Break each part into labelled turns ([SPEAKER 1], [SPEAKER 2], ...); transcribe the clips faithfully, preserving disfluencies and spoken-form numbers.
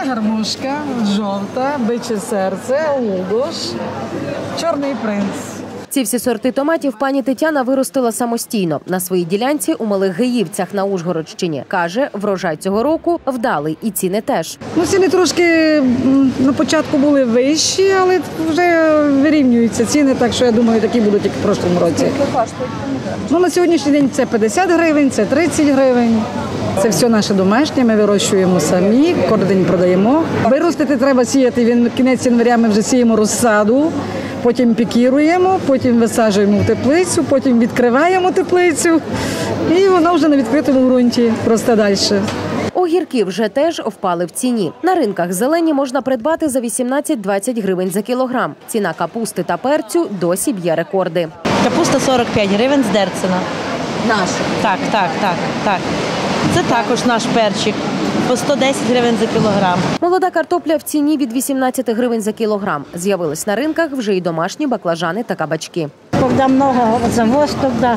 [SPEAKER 1] гармошка, жовта, биче серце, лудош, чорний принц.
[SPEAKER 2] Ці всі сорти томатів пані Тетяна виростила самостійно на своїй ділянці у Малих Геївцях на Ужгородщині. Каже, врожай цього року вдалий і ціни теж.
[SPEAKER 1] Ну, ціни трошки на початку були вищі, але вже вирівнюються ціни, так що я думаю, такі будуть як в прошлому році. Ну, на сьогоднішній день це п'ятдесят гривень, це тридцять гривень. Це все наше домашнє, ми вирощуємо самі, кожен день продаємо. Виростити треба сіяти, він кінець января ми вже сіємо розсаду. Потім пікіруємо, потім висаджуємо в теплицю, потім відкриваємо теплицю і вона вже на відкритому ґрунті росте далі.
[SPEAKER 2] Огірки вже теж впали в ціні. На ринках зелені можна придбати за вісімнадцять - двадцять гривень за кілограм. Ціна капусти та перцю досі б'є рекорди.
[SPEAKER 3] Капуста сорок п'ять гривень з Дерцена.
[SPEAKER 2] Наша?
[SPEAKER 3] Так, так, так, так. Це також наш перчик. По сто десять гривень за кілограм.
[SPEAKER 2] Молода картопля в ціні від вісімнадцяти гривень за кілограм. З'явились на ринках вже й домашні баклажани та кабачки.
[SPEAKER 4] Коли багато завоз, тоді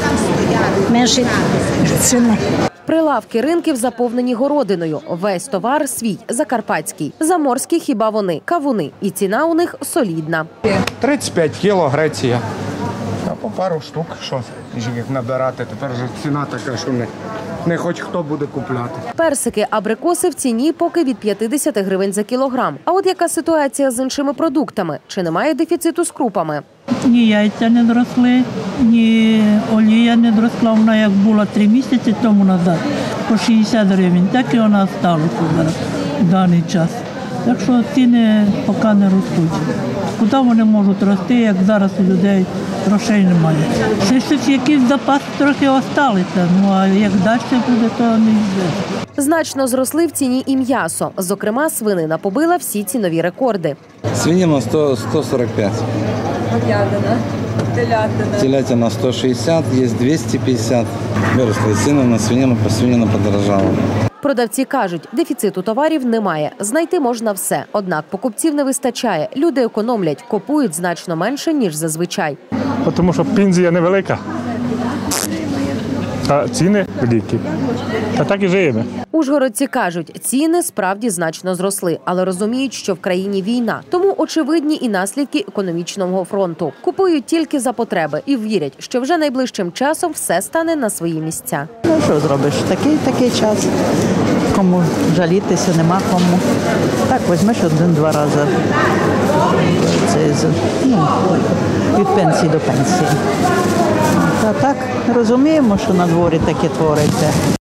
[SPEAKER 4] менше ціни.
[SPEAKER 2] Прилавки ринків заповнені городиною. Весь товар свій, закарпатський. Заморські хіба вони, кавуни. І ціна у них солідна.
[SPEAKER 5] тридцять п'ять кіло Греція. А по пару штук, що їх набирати. Тепер вже ціна така, що не, не хоч хто буде купляти.
[SPEAKER 2] Персики, абрикоси в ціні поки від п'ятдесят гривень за кілограм. А от яка ситуація з іншими продуктами? Чи немає дефіциту з крупами?
[SPEAKER 6] Ні яйця не зросли, ні олія не зросла. Вона як була три місяці тому назад, по шістдесят гривень, так і вона залишилася зараз в даний час. Так що ціни поки не ростуть. Куди вони можуть рости, як зараз у людей грошей немає. Ще щось, якийсь запас трохи залишився, ну а як далі буде, то не йде.
[SPEAKER 2] Значно зросли в ціні і м'ясо. Зокрема, свинина побила всі цінові рекорди.
[SPEAKER 7] Свинина сто сорок п'ять.
[SPEAKER 2] Говядина, телятина.
[SPEAKER 7] Телятина сто шістдесят, є двісті п'ятдесят. Виросли ціни на свинину, по свинину подорожало.
[SPEAKER 2] Продавці кажуть, дефіциту товарів немає. Знайти можна все. Однак покупців не вистачає. Люди економлять, купують значно менше, ніж зазвичай.
[SPEAKER 8] Тому що пенсія невелика, а ціни великі. А так і живемо.
[SPEAKER 2] Ужгородці кажуть, ціни справді значно зросли, але розуміють, що в країні війна. Тому очевидні і наслідки економічного фронту. Купують тільки за потреби і вірять, що вже найближчим часом все стане на свої місця.
[SPEAKER 9] Ну що зробиш? Такий такий час. Кому жалітися, нема кому. Так, візьмеш один-два рази. Це, ну, від пенсії до пенсії. Та так розуміємо, що на дворі таке твориться.